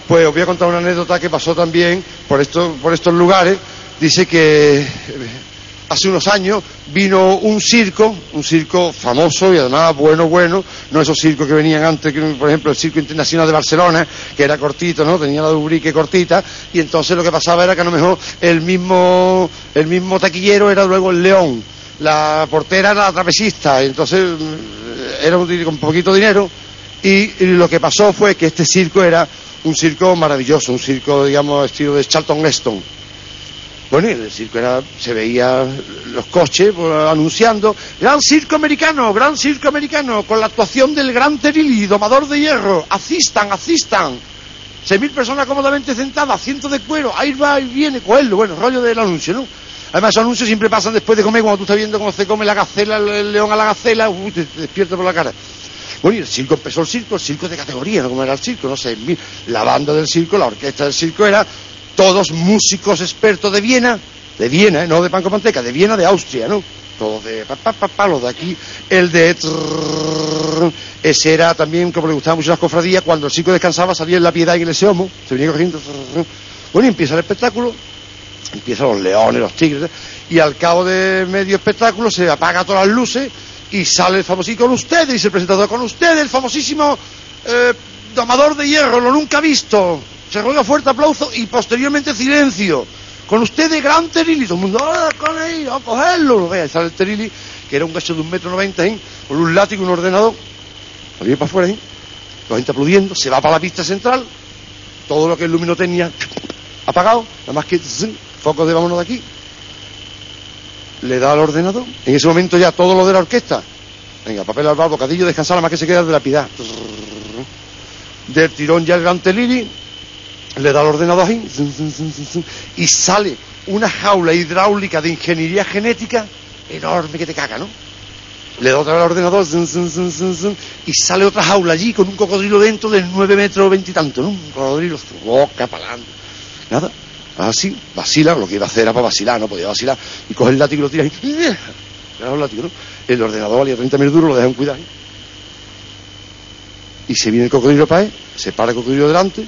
Pues os voy a contar una anécdota que pasó también por estos lugares. Dice que hace unos años vino un circo famoso y además bueno, no esos circos que venían antes, que, por ejemplo, el Circo Internacional de Barcelona, que era cortito, ¿no? Tenía la dubrique cortita, y entonces lo que pasaba era que a lo mejor el mismo taquillero era luego el león, la portera era la trapecista, y entonces era con poquito dinero, y lo que pasó fue que este circo era un circo maravilloso, un circo, digamos, estilo de Charlton Heston. Bueno, y en el circo se veía los coches anunciando gran circo americano, con la actuación del gran Terilli, domador de hierro, asistan, 6.000 personas cómodamente sentadas, asientos de cuero, ahí va y viene, cogerlo, bueno, rollo del anuncio, ¿no? Además, esos anuncios siempre pasan después de comer, cuando tú estás viendo cómo se come la gacela, el león a la gacela, te despierta por la cara. Bueno, y el circo empezó, el circo de categoría, ¿no? Como era el circo, no sé, la banda del circo, la orquesta del circo era todos músicos expertos de Viena, no de pan con manteca, de Viena, de Austria, ¿no? Todos de los de aquí, el de ese era también, como le gustaba mucho las cofradías, cuando el circo descansaba salía en La Piedad y en el Seomo, se venía corriendo, bueno, y empieza el espectáculo, empiezan los leones, los tigres, y al cabo de medio espectáculo se apagan todas las luces y sale el famosísimo, con ustedes, dice el presentador, con ustedes, el famosísimo domador de hierro, lo nunca visto. Se ruega fuerte aplauso y posteriormente silencio. Con ustedes, gran Terilli. Todo el mundo, con él, a cogerlo. Vea, sale el Terilli, que era un gacho de 1,90 m, con un látigo y un ordenador. Lo para afuera, la gente aplaudiendo, se va para la pista central, todo lo que el lumino tenía apagado, nada más que foco de vámonos de aquí. Le da al ordenador. En ese momento ya todo lo de la orquesta. Venga, papel al bar, bocadillo, descansar, nada más que se queda de La Piedad. Del tirón ya el gran Terilli le da al ordenador ahí y sale una jaula hidráulica de ingeniería genética enorme que te caga, ¿no? Le da otra vez al ordenador y sale otra jaula allí con un cocodrilo dentro de 9 metros 20 y tanto, ¿no? Un cocodrilo, su boca para adelante. Nada, así, vacila, lo que iba a hacer era para vacilar, no podía vacilar, y coge el látigo y lo tira ahí. Le da el látigo, ¿no? El ordenador valía 30.000 duros, lo dejan cuidar. Y se viene el cocodrilo para él, se para el cocodrilo delante,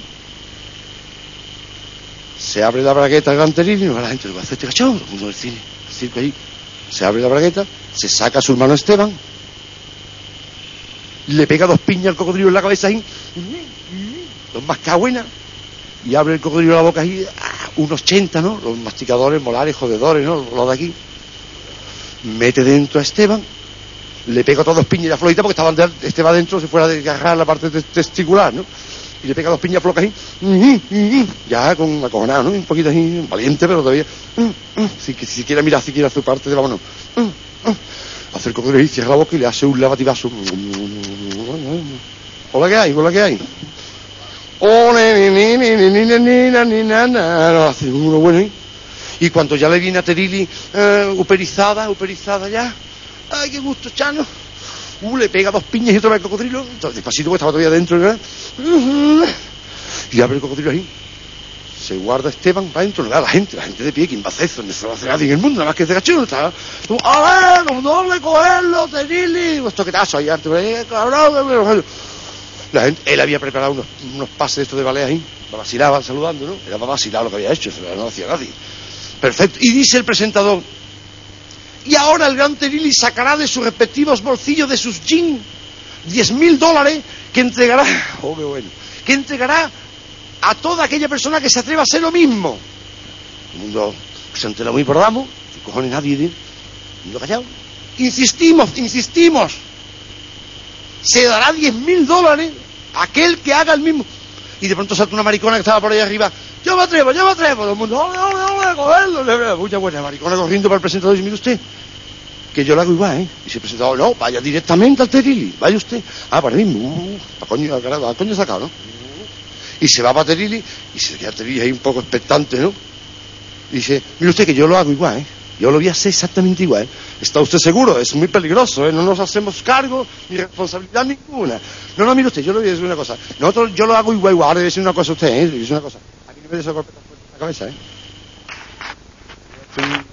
se abre la bragueta al gran Terilli, no va la gente, lo va a hacer este cachón, todo el mundo del cine, el circo allí, se abre la bragueta, se saca a su hermano Esteban, le pega 2 piñas al cocodrilo en la cabeza ahí, los mascabuenas, y abre el cocodrilo la boca ahí, unos 80, ¿no? Los masticadores, molares, jodedores, ¿no? Los de aquí. Mete dentro a Esteban, le pega todas 2 piñas y la flojita porque Esteban dentro, se fuera a desgarrar la parte testicular, ¿no? Y le pega 2 piñas flocas ahí, ya con acojonado, ¿no? Un poquito así, valiente, pero todavía, si quiere mirar, si quiere su parte de vámonos. Hace el cocodrilo y cierra la boca y le hace un lavativazo. Hola, ¿qué hay? Hola, ¿qué hay? Hace uno bueno ahí. Y cuando ya le viene a Terilli uperizada ya, ay, qué gusto, Chano. Le pega 2 piñas y otra vez el cocodrilo, despacito porque estaba todavía dentro, ¿verdad? Y abre el cocodrilo ahí. Se guarda Esteban para adentro, la gente de pie, ¿quién va a hacer eso? No se va a hacer nadie en el mundo, nada más que ese cachorro. Está, ¡a ver, no le cogerlo, Terilli! Esto que tazo ahí, cabrón. La gente, él había preparado unos pases de estos de ballet ahí, vacilaban saludando, ¿no? Era para vacilar lo que había hecho, eso no lo hacía nadie. Perfecto. Y dice el presentador, y ahora el gran Terilli sacará de sus respectivos bolsillos de sus jeans $10.000 que entregará, qué bueno, que entregará a toda aquella persona que se atreva a hacer lo mismo. El mundo se entera muy por damos, no cojones nadie, el mundo callado. Insistimos, se dará $10.000 a aquel que haga el mismo. Y de pronto salta una maricona que estaba por ahí arriba, yo me atrevo, todo el mundo, ole, cogerlo, mucha buena maricona corriendo para el presentador y dice, mire usted, que yo lo hago igual, y el presentador, no, vaya directamente al Terilli, vaya usted, para mí, a coño sacado, ¿no? Y se va para Terilli, y se queda Terilli ahí un poco expectante, ¿no? Y dice, mire usted que yo lo hago igual, yo lo voy a hacer exactamente igual. ¿Está usted seguro? Es muy peligroso, no nos hacemos cargo ni responsabilidad ninguna. No, mire usted, yo le voy a decir una cosa. Yo lo hago igual. Ahora le voy a decir una cosa a usted, le voy a decir una cosa. Aquí no me des a golpe tan fuerte en la cabeza,